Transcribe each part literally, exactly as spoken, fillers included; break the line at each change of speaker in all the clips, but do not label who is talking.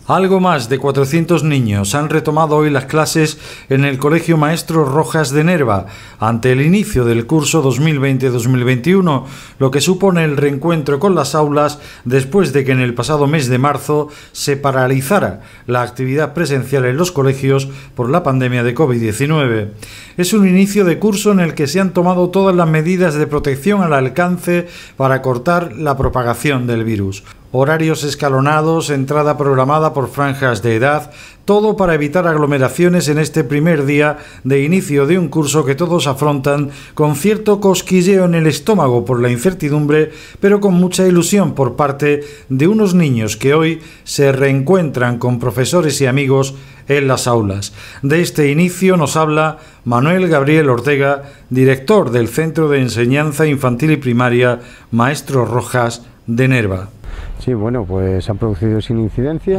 Algo más de cuatrocientos niños han retomado hoy las clases en el Colegio Maestro Rojas de Nerva, ante el inicio del curso dos mil veinte dos mil veintiuno, lo que supone el reencuentro con las aulas después de que en el pasado mes de marzo se paralizara la actividad presencial en los colegios por la pandemia de COVID diecinueve. Es un inicio de curso en el que se han tomado todas las medidas de protección al alcance para cortar la propagación del virus. Horarios escalonados, entrada programada por franjas de edad, todo para evitar aglomeraciones en este primer día de inicio de un curso que todos afrontan con cierto cosquilleo en el estómago por la incertidumbre, pero con mucha ilusión por parte de unos niños que hoy se reencuentran con profesores y amigos en las aulas. De este inicio nos habla Manuel Gabriel Ortega, director del Centro de Enseñanza Infantil y Primaria Maestro Rojas de Nerva.
Sí, bueno, pues se han producido sin incidencia.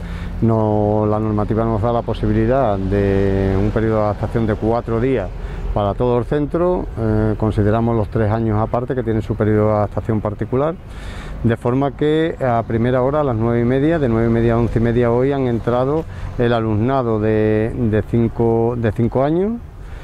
No, la normativa nos da la posibilidad de un periodo de adaptación de cuatro días para todo el centro. Eh, consideramos los tres años aparte que tienen su periodo de adaptación particular, de forma que a primera hora, a las nueve y media, de nueve y media a once y media hoy han entrado el alumnado de, de, cinco, de cinco años,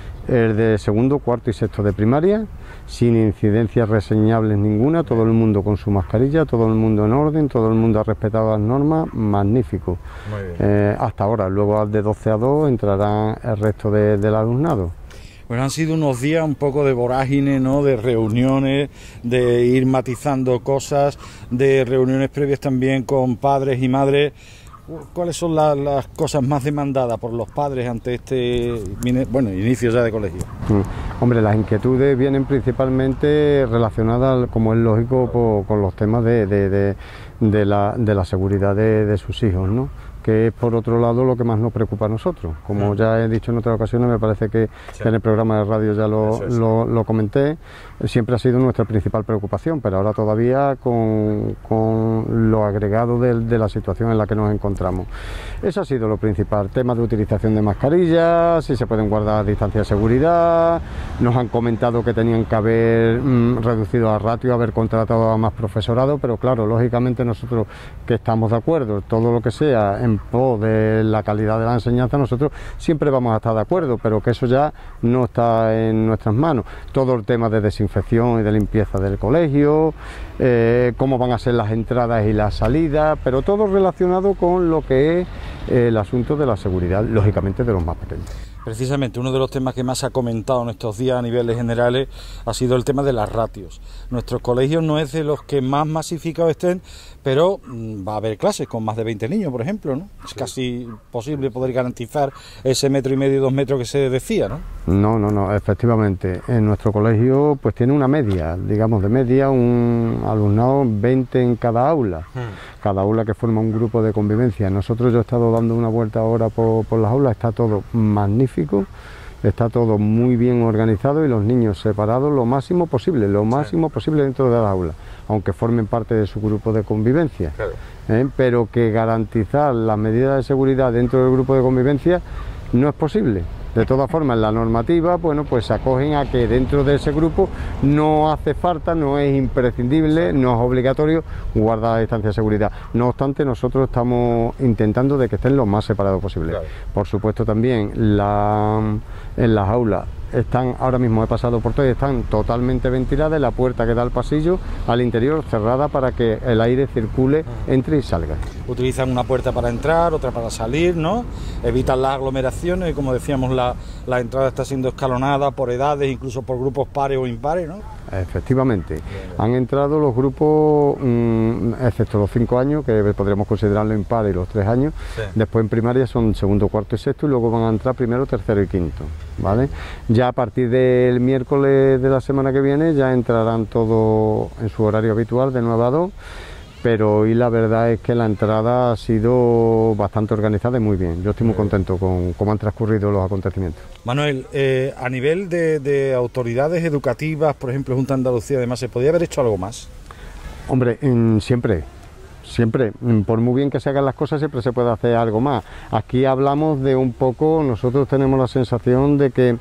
el de segundo, cuarto y sexto de primaria, sin incidencias reseñables ninguna, todo el mundo con su mascarilla, todo el mundo en orden, todo el mundo ha respetado las normas, magnífico. Muy bien. Eh, hasta ahora, luego de doce a dos entrará el resto de, del alumnado.
Bueno, han sido unos días un poco de vorágine, ¿no?, de reuniones, de ir matizando cosas, de reuniones previas también con padres y madres. ¿Cuáles son la, las cosas más demandadas por los padres ante este, bueno, inicio ya de colegio?
Mm. Hombre, las inquietudes vienen principalmente relacionadas, como es lógico, por, con los temas de, de, de, de, la, de la seguridad de, de sus hijos, ¿no?, que es por otro lado lo que más nos preocupa a nosotros. Como ya he dicho en otras ocasiones, me parece que, sí, que en el programa de radio ya lo, es. lo, lo comenté, siempre ha sido nuestra principal preocupación, pero ahora todavía con, con lo agregado de, de la situación en la que nos encontramos. Eso ha sido lo principal, temas de utilización de mascarillas, si se pueden guardar distancias de seguridad, nos han comentado que tenían que haber mmm, reducido a ratio, haber contratado a más profesorado, pero claro, lógicamente nosotros que estamos de acuerdo, todo lo que sea en pro de la calidad de la enseñanza, nosotros siempre vamos a estar de acuerdo, pero que eso ya no está en nuestras manos. Todo el tema de desinfección y de limpieza del colegio, eh, cómo van a ser las entradas y las salidas, pero todo relacionado con lo que es eh, el asunto de la seguridad, lógicamente de los más pequeños.
Precisamente uno de los temas que más se ha comentado en estos días a niveles generales ha sido el tema de las ratios. Nuestros colegios no es de los que más masificados estén, pero mmm, va a haber clases con más de veinte niños, por ejemplo, ¿no? Es casi imposible poder garantizar ese metro y medio, dos metros que se decía, ¿no?
No, no, no, efectivamente. En nuestro colegio pues tiene una media, digamos de media, un alumnado veinte en cada aula. Hmm. Cada aula que forma un grupo de convivencia. Nosotros, yo he estado dando una vuelta ahora por, por las aulas, está todo magnífico, está todo muy bien organizado y los niños separados lo máximo posible, lo máximo posible dentro de la aula, aunque formen parte de su grupo de convivencia. Claro. ¿Eh? Pero que garantizar las medidas de seguridad dentro del grupo de convivencia no es posible. De todas formas, la normativa, bueno, pues se acogen a que dentro de ese grupo no hace falta, no es imprescindible, no es obligatorio guardar la distancia de seguridad. No obstante, nosotros estamos intentando de que estén lo más separados posible. Claro. Por supuesto, también la, en las aulas están, ahora mismo he pasado por todo y están totalmente ventiladas, la puerta que da al pasillo al interior cerrada para que el aire circule, entre y salga.
Utilizan una puerta para entrar, otra para salir, ¿no? Evitan las aglomeraciones y, como decíamos, la, la entrada está siendo escalonada por edades, incluso por grupos pares o impares, ¿no?
Efectivamente, bien, bien. Han entrado los grupos, mmm, excepto los cinco años, que podríamos considerarlo impares, y los tres años, sí. Después en primaria son segundo, cuarto y sexto, y luego van a entrar primero, tercero y quinto, ¿vale? Ya a partir del miércoles de la semana que viene ya entrarán todos en su horario habitual de nueve a dos, pero hoy la verdad es que la entrada ha sido bastante organizada y muy bien. Yo estoy muy contento con cómo han transcurrido los acontecimientos.
Manuel, eh, a nivel de, de autoridades educativas, por ejemplo Junta de Andalucía, además, ¿se podría haber hecho algo más?
Hombre, en, siempre, siempre, por muy bien que se hagan las cosas, siempre se puede hacer algo más. Aquí hablamos de un poco, nosotros tenemos la sensación de que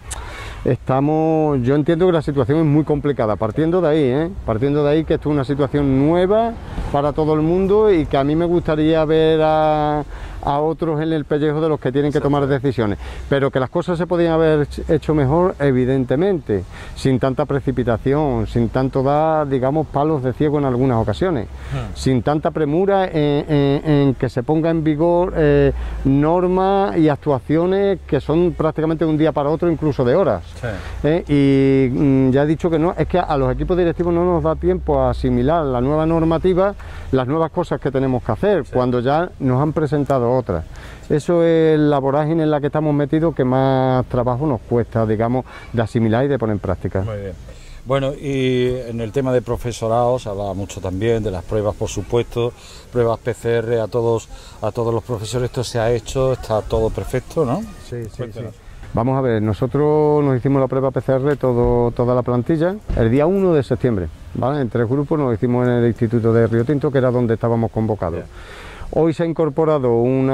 estamos, yo entiendo que la situación es muy complicada, partiendo de ahí, ¿eh? partiendo de ahí que esto es una situación nueva para todo el mundo y que a mí me gustaría ver a, a otros en el pellejo de los que tienen que tomar decisiones. Pero que las cosas se podían haber hecho mejor, evidentemente, sin tanta precipitación, sin tanto dar, digamos, palos de ciego en algunas ocasiones, hmm. sin tanta premura en, en, en que se ponga en vigor eh, normas y actuaciones que son prácticamente de un día para otro, incluso de horas. Sí. ¿Eh? Y mm, ya he dicho que no, es que a los equipos directivos no nos da tiempo a asimilar la nueva normativa, las nuevas cosas que tenemos que hacer, sí. cuando ya nos han presentado otras. Eso es la vorágine en la que estamos metidos que más trabajo nos cuesta, digamos, de asimilar y de poner en práctica.
Muy bien. Bueno, y en el tema de profesorado se hablaba mucho también de las pruebas, por supuesto, pruebas P C R a todos a todos los profesores. Esto se ha hecho, está todo perfecto, ¿no?
Sí, sí, sí. Vamos a ver, nosotros nos hicimos la prueba P C R todo, toda la plantilla el día uno de septiembre, ¿vale? En tres grupos nos hicimos en el Instituto de Río Tinto, que era donde estábamos convocados. Bien. Hoy se ha incorporado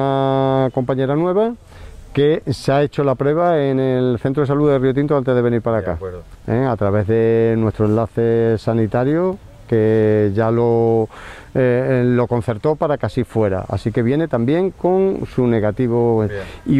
una compañera nueva que se ha hecho la prueba en el Centro de Salud de Río Tinto antes de venir para acá, ¿eh? A través de nuestro enlace sanitario, que ya lo, eh, lo concertó para que así fuera, así que viene también con su negativo. Bien. Y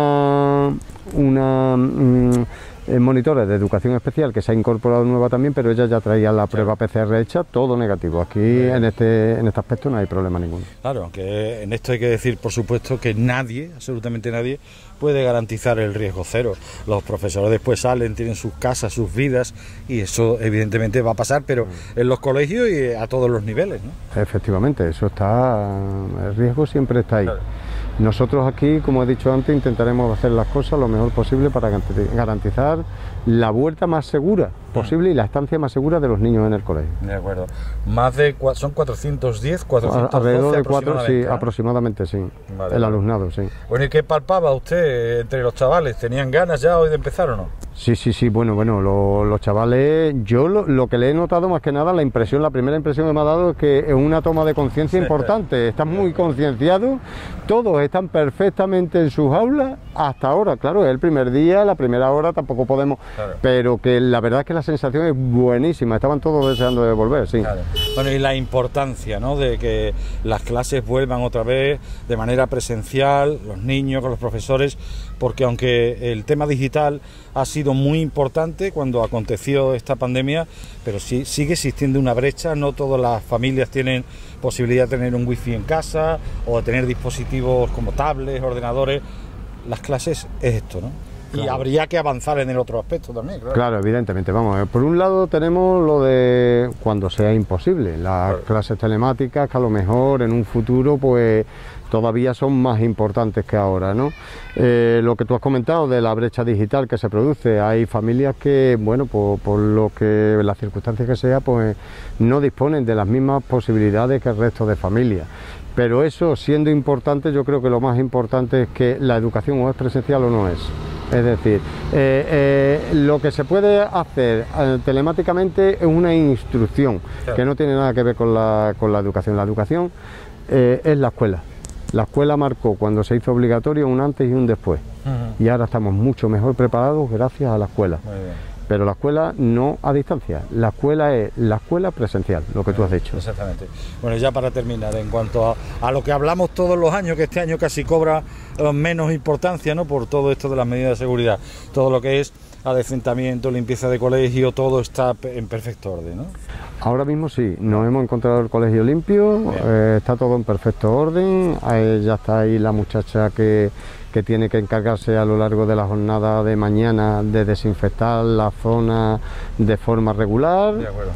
una, una mm, monitora de educación especial que se ha incorporado nueva también, pero ella ya traía la prueba P C R hecha, todo negativo. Aquí en este, en este aspecto no hay problema ninguno.
Claro, aunque en esto hay que decir, por supuesto, que nadie, absolutamente nadie, puede garantizar el riesgo cero. Los profesores después salen, tienen sus casas, sus vidas, y eso evidentemente va a pasar, pero en los colegios y a todos los niveles, ¿no?
Efectivamente, eso está, el riesgo siempre está ahí. Claro. Nosotros aquí, como he dicho antes, intentaremos hacer las cosas lo mejor posible para garantizar la vuelta más segura posible y la estancia más segura de los niños en el colegio.
De acuerdo. Más de, son cuatrocientos diez, cuatrocientos doce
alrededor de cuatro, sí, aproximadamente, sí. Vale, el alumnado, sí.
Bueno, ¿y qué palpaba usted entre los chavales? ¿Tenían ganas ya hoy de empezar o no?
Sí, sí, sí, bueno, bueno, lo, los chavales, yo lo, lo que le he notado más que nada, la impresión, la primera impresión que me ha dado es que es una toma de conciencia importante, están muy concienciados, todos están perfectamente en sus aulas hasta ahora, claro, es el primer día, la primera hora tampoco podemos, claro. Pero que la verdad es que la sensación es buenísima, estaban todos deseando de volver, sí.
Claro. Bueno, y la importancia, ¿no?, de que las clases vuelvan otra vez de manera presencial, los niños con los profesores, porque aunque el tema digital ha sido muy importante cuando aconteció esta pandemia, pero sí sigue existiendo una brecha, no todas las familias tienen posibilidad de tener un wifi en casa o de tener dispositivos como tablets, ordenadores. Las clases es esto, ¿no? Claro. Y habría que avanzar en el otro aspecto también, claro.
Claro, evidentemente, vamos, por un lado tenemos lo de cuando sea imposible, las claro. clases telemáticas que a lo mejor en un futuro pues todavía son más importantes que ahora, ¿no? Eh, lo que tú has comentado de la brecha digital que se produce, hay familias que, bueno, por, por lo que las circunstancias que sea, pues no disponen de las mismas posibilidades que el resto de familias. Pero eso, siendo importante, yo creo que lo más importante es que la educación o es presencial o no es. Es decir, eh, eh, lo que se puede hacer eh, telemáticamente es una instrucción, claro. que no tiene nada que ver con la, con la educación. La educación eh, es la escuela. La escuela marcó cuando se hizo obligatorio un antes y un después. Uh-huh. Y ahora estamos mucho mejor preparados gracias a la escuela. Muy bien. Pero la escuela no a distancia, la escuela es la escuela presencial, lo que tú has dicho.
Exactamente. Bueno, ya para terminar, en cuanto a, a lo que hablamos todos los años, que este año casi cobra eh, menos importancia, ¿no?, por todo esto de las medidas de seguridad, todo lo que es adecentamiento, limpieza de colegio, todo está en perfecto orden, ¿no?
Ahora mismo sí, nos hemos encontrado el colegio limpio, eh, está todo en perfecto orden, ahí ya está ahí la muchacha que, que tiene que encargarse a lo largo de la jornada de mañana de desinfectar la zona de forma regular.
De acuerdo.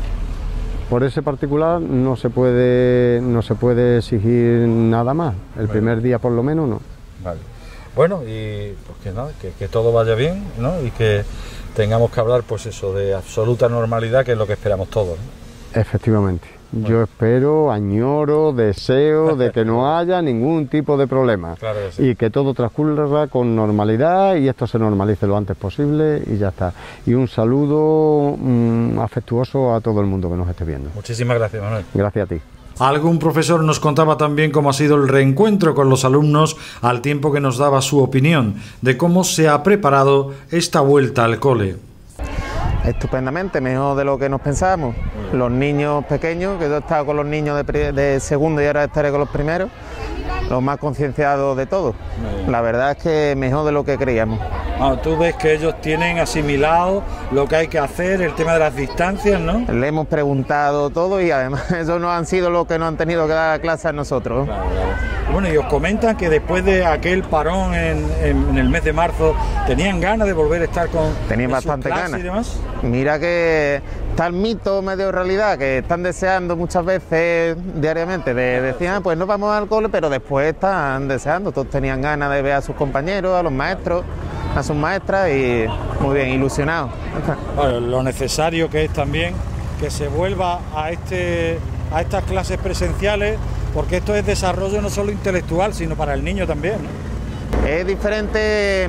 Por ese particular no se puede, no se puede exigir nada más, el vale. primer día por lo menos no.
Vale. Bueno, y pues que nada, que, que todo vaya bien, ¿no?, y que tengamos que hablar, pues eso, de absoluta normalidad, que es lo que esperamos todos, ¿no?
Efectivamente. Bueno. Yo espero, añoro, deseo de que no haya ningún tipo de problema,
claro que sí.
y que todo transcurra con normalidad y esto se normalice lo antes posible y ya está. Y un saludo mmm, afectuoso a todo el mundo que nos esté viendo.
Muchísimas gracias, Manuel.
Gracias a ti.
Algún profesor nos contaba también cómo ha sido el reencuentro con los alumnos, al tiempo que nos daba su opinión de cómo se ha preparado esta vuelta al cole.
Estupendamente, mejor de lo que nos pensábamos. Los niños pequeños, que yo he estado con los niños de, de segundo y ahora estaré con los primeros, los más concienciados de todo. La verdad es que mejor de lo que creíamos.
Ah, tú ves que ellos tienen asimilado lo que hay que hacer, el tema de las distancias, ¿no?
Le hemos preguntado todo y además eso no han sido lo que nos han tenido que dar clase a nosotros.
Claro, claro. Bueno, y os comentan que después de aquel parón en, en, en el mes de marzo, ¿tenían ganas de volver a estar con
Tenían bastante ganas.
Y demás?
Mira que está el mito medio realidad, que están deseando muchas veces diariamente, de, decían, pues no vamos al cole, pero después están deseando, todos tenían ganas de ver a sus compañeros, a los maestros, a sus maestras y muy bien, ilusionados.
Bueno, lo necesario que es también que se vuelva a, este, a estas clases presenciales, porque esto es desarrollo no solo intelectual, sino para el niño también, ¿no?
Es diferente,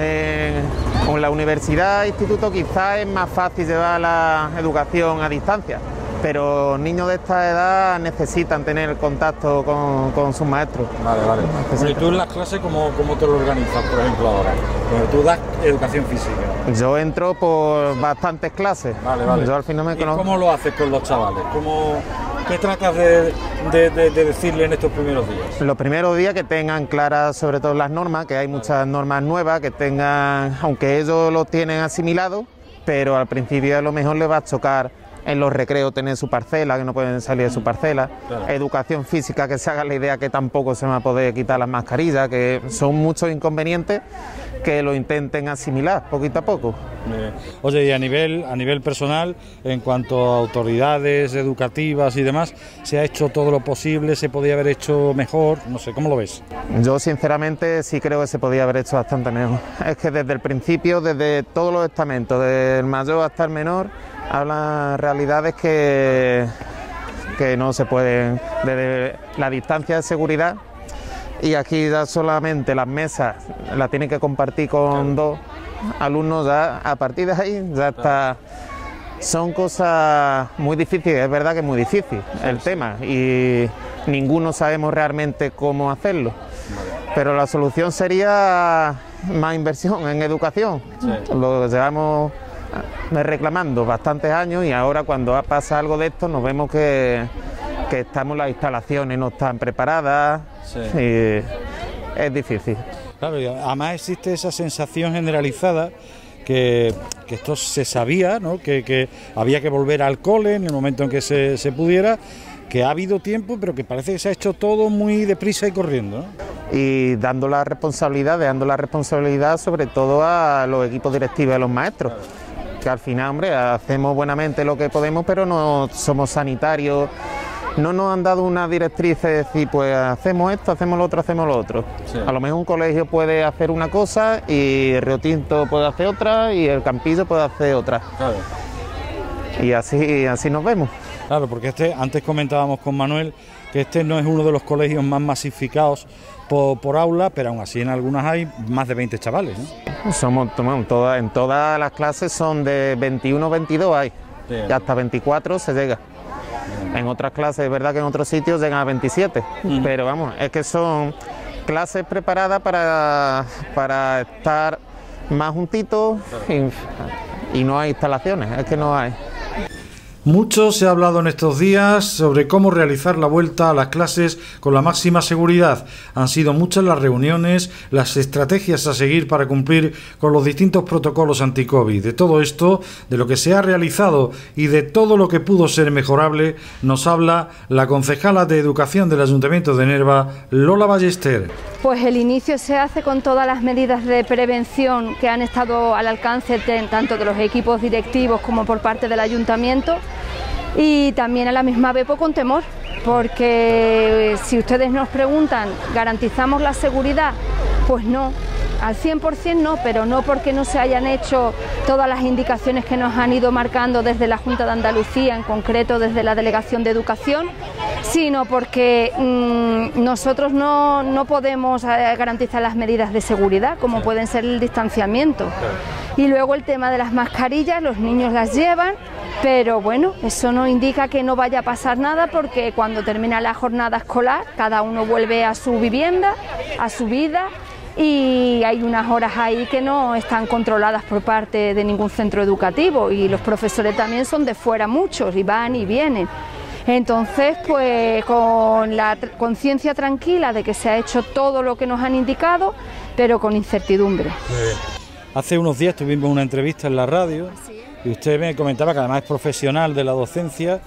eh, con la universidad, instituto, quizás es más fácil llevar la educación a distancia, pero niños de esta edad necesitan tener contacto con, con sus maestros.
Vale, vale. Bueno, ¿y tú en las clases cómo, cómo te lo organizas, por ejemplo, ahora? Bueno, tú das educación física.
Yo entro por bastantes clases.
Vale, vale.
Yo al final me
¿Y
conozco.
cómo lo haces con los chavales? ¿Cómo, ¿Qué tratas de, de, de, de decirle en estos primeros días?
Los primeros días que tengan claras sobre todo las normas, que hay muchas normas nuevas, que tengan, aunque ellos lo tienen asimilado, pero al principio a lo mejor les va a chocar en los recreos tener su parcela, que no pueden salir de su parcela, claro. Educación física, que se haga la idea que tampoco se va a poder quitar las mascarillas, que son muchos inconvenientes, que lo intenten asimilar poquito a poco.
Eh, oye, y a nivel, a nivel personal, en cuanto a autoridades educativas y demás, ¿se ha hecho todo lo posible? ¿Se podía haber hecho mejor? No sé, ¿cómo lo ves?
Yo sinceramente sí creo que se podía haber hecho bastante mejor. Es que desde el principio, desde todos los estamentos, desde el mayor hasta el menor, hablan realidades que, que no se pueden, desde la distancia de seguridad, y aquí ya solamente las mesas las tienen que compartir con dos alumnos, ya a partir de ahí ya está. Son cosas muy difíciles, es verdad que es muy difícil el tema y ninguno sabemos realmente cómo hacerlo, pero la solución sería más inversión en educación. Sí. Lo llevamos reclamando bastantes años y ahora cuando pasa algo de esto nos vemos que, que estamos, las instalaciones no están preparadas. Sí. Y es difícil.
Claro, y además existe esa sensación generalizada que, que esto se sabía, ¿no? que, que había que volver al cole en el momento en que se, se pudiera, que ha habido tiempo, pero que parece que se ha hecho todo muy deprisa y corriendo, ¿no?
Y dando la responsabilidad, dando la responsabilidad sobre todo a los equipos directivos de los maestros. Claro. Que al final, hombre, hacemos buenamente lo que podemos, pero no somos sanitarios, no nos han dado una directriz de decir, pues hacemos esto, hacemos lo otro, hacemos lo otro. Sí. A lo mejor un colegio puede hacer una cosa y Río Tinto puede hacer otra y el Campillo puede hacer otra. Claro. Y así, así nos vemos.
Claro, porque este, antes comentábamos con Manuel que este no es uno de los colegios más masificados por, por aula, pero aún así en algunas hay más de veinte chavales, ¿no?
Somos, todas, en todas las clases son de veintiuno, veintidós hay, sí. Y hasta veinticuatro se llega. Bien. En otras clases, es verdad que en otros sitios llegan a veintisiete, mm. Pero vamos, es que son clases preparadas para, para estar más juntitos, claro. y, y no hay instalaciones, es que no hay.
Mucho se ha hablado en estos días sobre cómo realizar la vuelta a las clases con la máxima seguridad. Han sido muchas las reuniones, las estrategias a seguir para cumplir con los distintos protocolos anti-COVID. De todo esto, de lo que se ha realizado y de todo lo que pudo ser mejorable, nos habla la concejala de Educación del Ayuntamiento de Nerva, Lola Ballester.
Pues el inicio se hace con todas las medidas de prevención que han estado al alcance de, tanto de los equipos directivos como por parte del Ayuntamiento. Y también a la misma vez con temor, porque si ustedes nos preguntan, ¿garantizamos la seguridad? Pues no, al cien por cien no, pero no porque no se hayan hecho todas las indicaciones que nos han ido marcando desde la Junta de Andalucía, en concreto desde la Delegación de Educación, sino porque mmm, nosotros no, no podemos garantizar las medidas de seguridad, como pueden ser el distanciamiento. Y luego el tema de las mascarillas, los niños las llevan, pero bueno, eso no indica que no vaya a pasar nada, porque cuando termina la jornada escolar, cada uno vuelve a su vivienda, a su vida, y hay unas horas ahí que no están controladas por parte de ningún centro educativo, y los profesores también son de fuera muchos, y van y vienen. Entonces, pues con la tr- conciencia tranquila de que se ha hecho todo lo que nos han indicado, pero con incertidumbre.
Hace unos días tuvimos una entrevista en la radio y usted me comentaba que además es profesional de la docencia.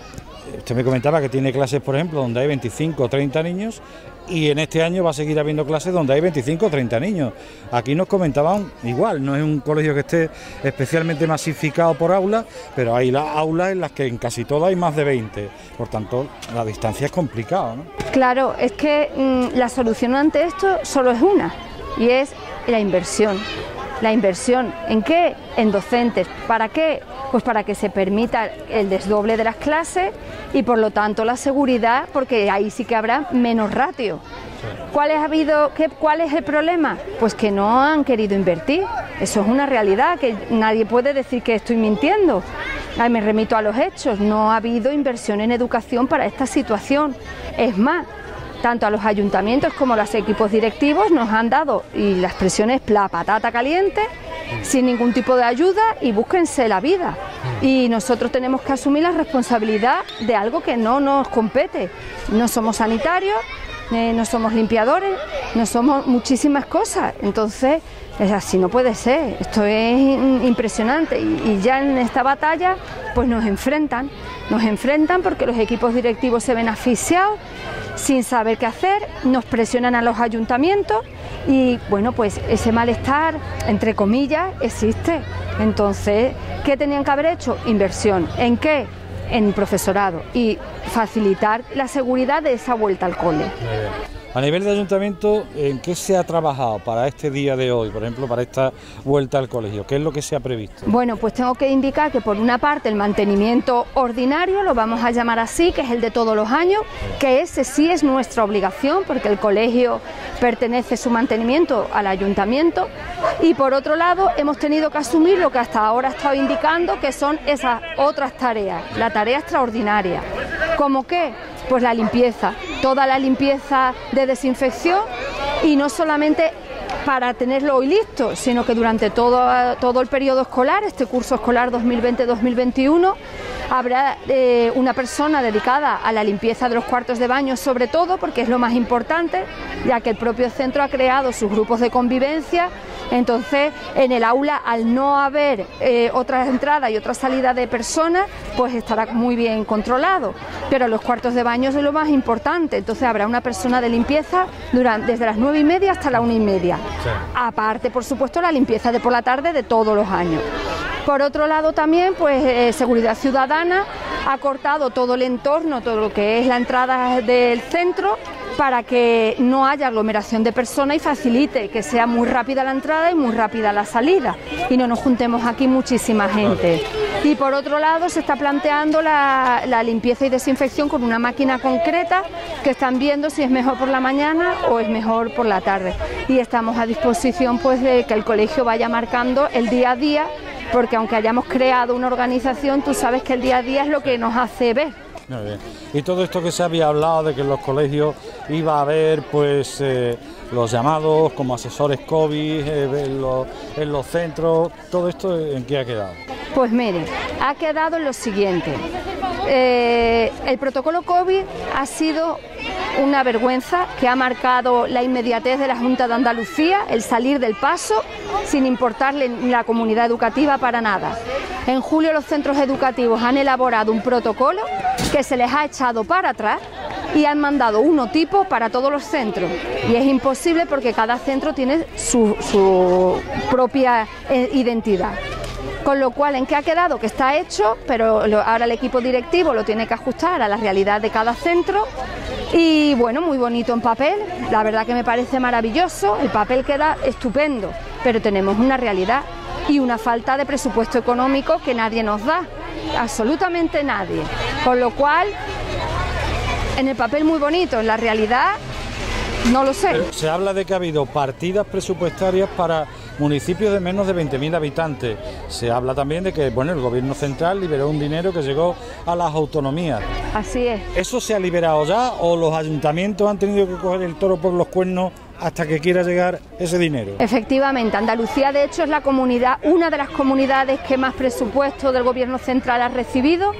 Usted me comentaba que tiene clases, por ejemplo, donde hay veinticinco o treinta niños, y en este año va a seguir habiendo clases donde hay veinticinco o treinta niños. Aquí nos comentaban igual, no es un colegio que esté especialmente masificado por aulas, pero hay las aulas en las que en casi todas hay más de veinte. Por tanto, la distancia es complicada, ¿no?
Claro, es que mmm, la solución ante esto solo es una, y es la inversión. La inversión, ¿en qué? En docentes. ¿Para qué? Pues para que se permita el desdoble de las clases y por lo tanto la seguridad, porque ahí sí que habrá menos ratio. ¿Cuál, ha habido, qué, ¿Cuál es el problema? Pues que no han querido invertir. Eso es una realidad, que nadie puede decir que estoy mintiendo. Ay, me remito a los hechos, no ha habido inversión en educación para esta situación. Es más, tanto a los ayuntamientos como a los equipos directivos nos han dado, y la expresión es la patata caliente, sin ningún tipo de ayuda, y búsquense la vida. Y nosotros tenemos que asumir la responsabilidad de algo que no nos compete. No somos sanitarios, eh, no somos limpiadores, no somos muchísimas cosas. Entonces, es así, no puede ser. Esto es impresionante, y, y ya en esta batalla pues nos enfrentan, nos enfrentan porque los equipos directivos se ven asfixiados, sin saber qué hacer, nos presionan a los ayuntamientos y bueno, pues ese malestar, entre comillas, existe. Entonces, ¿qué tenían que haber hecho? Inversión. ¿En qué? En profesorado y facilitar la seguridad de esa vuelta al cole.
A nivel de ayuntamiento, ¿en qué se ha trabajado para este día de hoy, por ejemplo, para esta vuelta al colegio? ¿Qué es lo que se ha previsto?
Bueno, pues tengo que indicar que por una parte el mantenimiento ordinario, lo vamos a llamar así, que es el de todos los años, que ese sí es nuestra obligación, porque el colegio pertenece su mantenimiento al ayuntamiento, y por otro lado hemos tenido que asumir lo que hasta ahora he estado indicando, que son esas otras tareas, la tarea extraordinaria. ¿Cómo qué? Pues la limpieza, toda la limpieza de desinfección, y no solamente para tenerlo hoy listo, sino que durante todo, todo el periodo escolar, este curso escolar dos mil veinte dos mil veintiuno, habrá eh, una persona dedicada a la limpieza de los cuartos de baño, sobre todo porque es lo más importante, ya que el propio centro ha creado sus grupos de convivencia. Entonces, en el aula, al no haber eh, otra entrada y otra salida de personas, pues estará muy bien controlado. Pero los cuartos de baño es lo más importante. Entonces, habrá una persona de limpieza durante, desde las nueve y media hasta la una y media. Sí. Aparte, por supuesto, la limpieza de por la tarde de todos los años. Por otro lado, también, pues eh, Seguridad Ciudadana ha cortado todo el entorno, todo lo que es la entrada del centro, para que no haya aglomeración de personas y facilite que sea muy rápida la entrada y muy rápida la salida, y no nos juntemos aquí muchísima gente. Y por otro lado se está planteando la, la limpieza y desinfección con una máquina concreta, que están viendo si es mejor por la mañana o es mejor por la tarde, y estamos a disposición pues de que el colegio vaya marcando el día a día, porque aunque hayamos creado una organización, tú sabes que el día a día es lo que nos hace ver.
Muy bien. Y todo esto que se había hablado de que en los colegios iba a haber pues eh, los llamados como asesores COVID eh, en, los, en los centros, ¿todo esto en qué ha quedado?
Pues mire, ha quedado en lo siguiente. Eh, el protocolo COVID ha sido una vergüenza que ha marcado la inmediatez de la Junta de Andalucía, el salir del paso sin importarle la comunidad educativa para nada. En julio los centros educativos han elaborado un protocolo que se les ha echado para atrás y han mandado uno tipo para todos los centros, y es imposible porque cada centro tiene su, su propia eh, identidad. Con lo cual, ¿en qué ha quedado? Que está hecho, pero lo, ahora el equipo directivo lo tiene que ajustar a la realidad de cada centro. Y bueno, muy bonito en papel, la verdad que me parece maravilloso, el papel queda estupendo, pero tenemos una realidad y una falta de presupuesto económico que nadie nos da, absolutamente nadie. Con lo cual, en el papel muy bonito, en la realidad no lo sé.
Pero se habla de que ha habido partidas presupuestarias para municipios de menos de veinte mil habitantes. Se habla también de que bueno, el gobierno central liberó un dinero que llegó a las autonomías.
Así es.
¿Eso se ha liberado ya o los ayuntamientos han tenido que coger el toro por los cuernos hasta que quiera llegar ese dinero?
Efectivamente, Andalucía de hecho es la comunidad, una de las comunidades que más presupuesto del gobierno central ha recibido,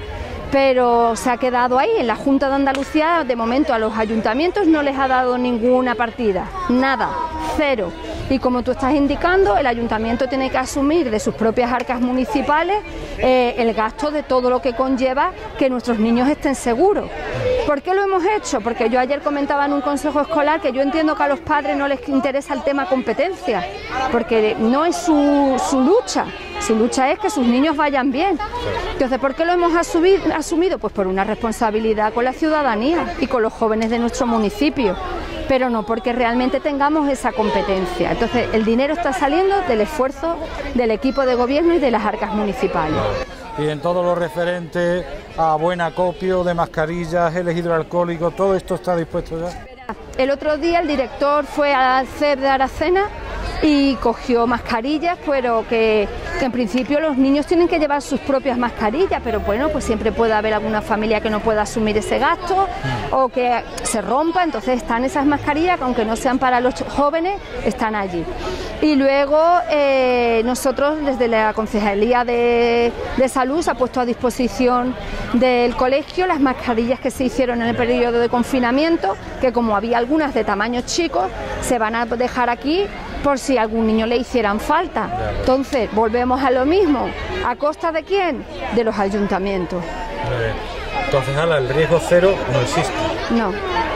pero se ha quedado ahí. En la Junta de Andalucía, de momento, a los ayuntamientos no les ha dado ninguna partida, nada, cero. Y como tú estás indicando, el ayuntamiento tiene que asumir de sus propias arcas municipales eh, el gasto de todo lo que conlleva que nuestros niños estén seguros. ¿Por qué lo hemos hecho? Porque yo ayer comentaba en un consejo escolar que yo entiendo que a los padres no les interesa el tema competencia, porque no es su, su lucha. Su lucha es que sus niños vayan bien. Entonces, ¿por qué lo hemos asumido? asumido? Pues por una responsabilidad con la ciudadanía y con los jóvenes de nuestro municipio, pero no porque realmente tengamos esa competencia. Entonces, el dinero está saliendo del esfuerzo del equipo de gobierno y de las arcas municipales.
Y en todo lo referente a buen acopio de mascarillas, geles hidroalcohólicos, ¿todo esto está dispuesto ya?
El otro día el director fue al C E P de Aracena y cogió mascarillas, pero que, que en principio los niños tienen que llevar sus propias mascarillas, pero bueno, pues siempre puede haber alguna familia que no pueda asumir ese gasto o que se rompa, entonces están esas mascarillas que aunque no sean para los jóvenes, están allí. Y luego eh, nosotros desde la Concejalía de, de Salud se ha puesto a disposición del colegio las mascarillas que se hicieron en el periodo de confinamiento, que como había algunas de tamaños chicos, se van a dejar aquí por si a algún niño le hicieran falta. Entonces volvemos a lo mismo. ¿A costa de quién? De los ayuntamientos.
Entonces, Ala, el riesgo cero no existe.
No.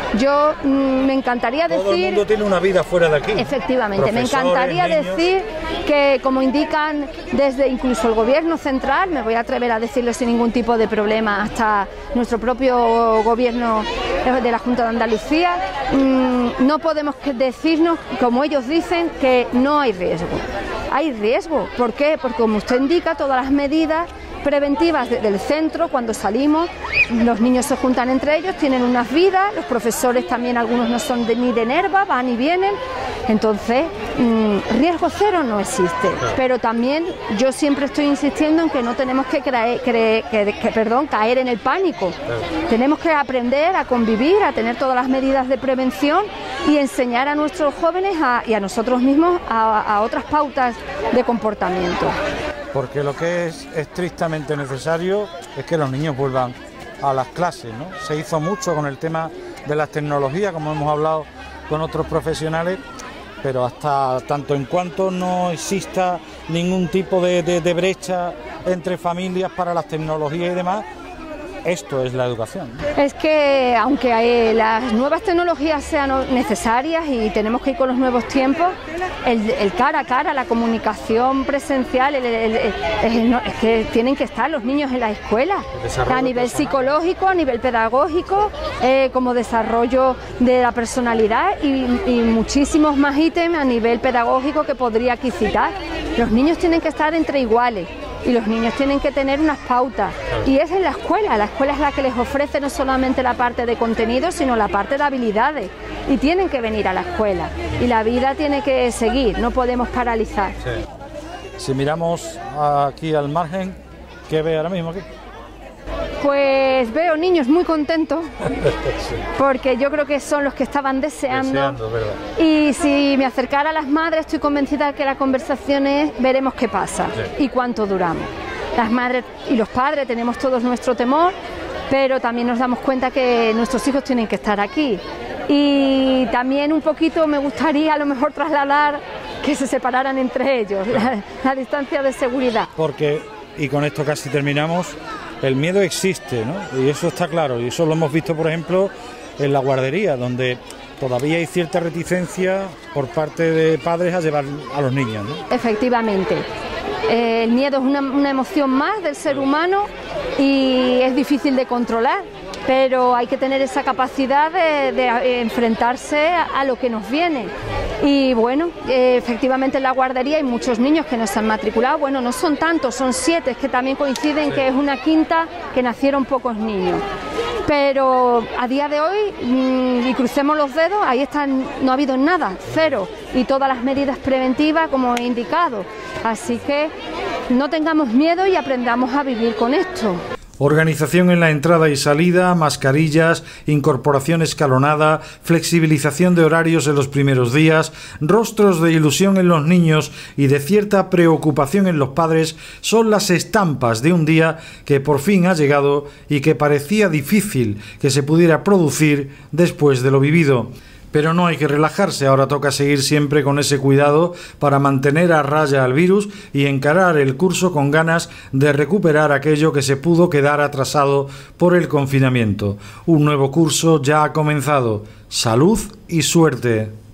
Yo mmm, me encantaría decir...
Todo el mundo tiene una vida fuera de aquí.
Efectivamente, me encantaría niños. decir que, como indican desde incluso el gobierno central, me voy a atrever a decirlo sin ningún tipo de problema, hasta nuestro propio gobierno de la Junta de Andalucía, mmm, no podemos decirnos, como ellos dicen, que no hay riesgo. Hay riesgo. ¿Por qué? Porque, como usted indica, todas las medidas preventivas del centro, cuando salimos, los niños se juntan entre ellos, tienen unas vidas, los profesores también, algunos no son de, ni de Nerva, van y vienen, entonces mmm, riesgo cero no existe, pero también yo siempre estoy insistiendo en que no tenemos que, creer, creer, que, que perdón, caer en el pánico, tenemos que aprender a convivir, a tener todas las medidas de prevención y enseñar a nuestros jóvenes a, y a nosotros mismos a, a otras pautas de comportamiento.
Porque lo que es estrictamente necesario es que los niños vuelvan a las clases, ¿no? Se hizo mucho con el tema de las tecnologías, como hemos hablado con otros profesionales, pero hasta tanto en cuanto no exista ningún tipo de, de, de brecha entre familias para las tecnologías y demás, esto es la educación.
Es que aunque hay, las nuevas tecnologías sean necesarias y tenemos que ir con los nuevos tiempos, el, el cara a cara, la comunicación presencial, el, el, el, el, es que tienen que estar los niños en la escuela, a nivel psicológico, a nivel pedagógico, eh, como desarrollo de la personalidad y, y muchísimos más ítems a nivel pedagógico que podría aquí citar. Los niños tienen que estar entre iguales. Y los niños tienen que tener unas pautas, y es en la escuela, la escuela es la que les ofrece no solamente la parte de contenido, sino la parte de habilidades, y tienen que venir a la escuela, y la vida tiene que seguir, no podemos paralizar.
Sí. Si miramos aquí al margen, ¿qué ve ahora mismo aquí?
Pues veo niños muy contentos, porque yo creo que son los que estaban deseando,
deseando ¿verdad?
Y si me acercara a las madres, estoy convencida de que la conversación es, veremos qué pasa sí. y cuánto duramos. Las madres y los padres tenemos todos nuestro temor, pero también nos damos cuenta que nuestros hijos tienen que estar aquí. Y también un poquito me gustaría a lo mejor trasladar que se separaran entre ellos, la, la distancia de seguridad.
Porque, y con esto casi terminamos, el miedo existe, ¿no? Y eso está claro, y eso lo hemos visto, por ejemplo, en la guardería, donde todavía hay cierta reticencia por parte de padres a llevar a los niños, ¿no?
Efectivamente. Eh, el miedo es una, una emoción más del ser humano y es difícil de controlar, pero hay que tener esa capacidad de, de enfrentarse a, a lo que nos viene. Y bueno, eh, efectivamente en la guardería hay muchos niños que no se han matriculado, bueno, no son tantos, son siete, es que también coinciden sí. que es una quinta que nacieron pocos niños. Pero a día de hoy, mmm, y crucemos los dedos, ahí están, no ha habido nada, cero, y todas las medidas preventivas como he indicado. Así que no tengamos miedo y aprendamos a vivir con esto.
Organización en la entrada y salida, mascarillas, incorporación escalonada, flexibilización de horarios en los primeros días, rostros de ilusión en los niños y de cierta preocupación en los padres son las estampas de un día que por fin ha llegado y que parecía difícil que se pudiera producir después de lo vivido. Pero no hay que relajarse, ahora toca seguir siempre con ese cuidado para mantener a raya al virus y encarar el curso con ganas de recuperar aquello que se pudo quedar atrasado por el confinamiento. Un nuevo curso ya ha comenzado. Salud y suerte.